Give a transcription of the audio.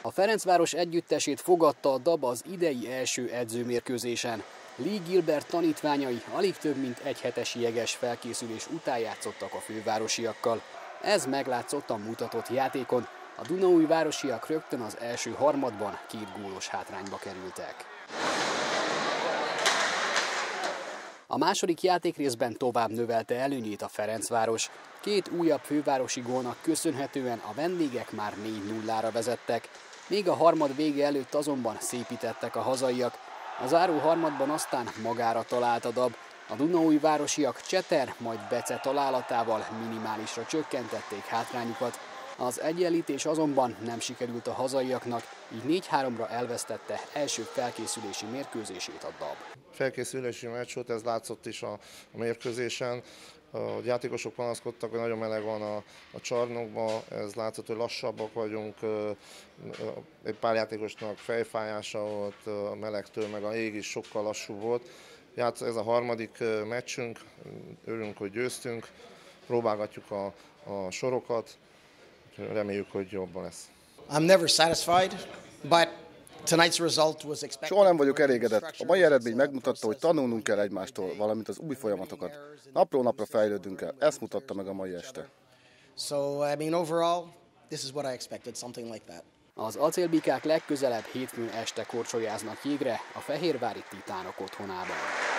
A Ferencváros együttesét fogadta a DAB az idei első edzőmérkőzésen. Lee Gilbert tanítványai alig több mint egy hetes jeges felkészülés után játszottak a fővárosiakkal. Ez meglátszott a mutatott játékon, a dunaújvárosiak rögtön az első harmadban 2 gólos hátrányba kerültek. A második játékrészben tovább növelte előnyét a Ferencváros. 2 újabb fővárosi gólnak köszönhetően a vendégek már 4-0-ra vezettek. Még a harmad vége előtt azonban szépítettek a hazaiak. A záró harmadban aztán magára talált a DAB. A dunaújvárosiak Cseter, majd Bece találatával minimálisra csökkentették hátrányukat. Az egyenlítés azonban nem sikerült a hazaiaknak, így 4-3-ra elvesztette első felkészülési mérkőzését a DAB. Felkészülési meccs volt, ez látszott is a mérkőzésen. A játékosok panaszkodtak, hogy nagyon meleg van a csarnokban, ez látszott, hogy lassabbak vagyunk, egy pár játékosnak fejfájása volt, a melegtől, meg a jég is sokkal lassú volt. Ez a harmadik meccsünk, örülünk, hogy győztünk, próbálgatjuk a sorokat, reméljük, hogy jobban lesz. I'm never satisfied, but tonight's result was expected. Soha nem vagyok elégedett. A mai eredmény megmutatta, hogy tanulnunk kell egymástól, valamint az új folyamatokat. Napról napra fejlődünk el. Ezt mutatta meg a mai este. So, I mean, overall, this is what I expected, something like that. Az acélbikák legközelebb hétfőn este korcsolyáznak jégre a fehérvári Titánok otthonában.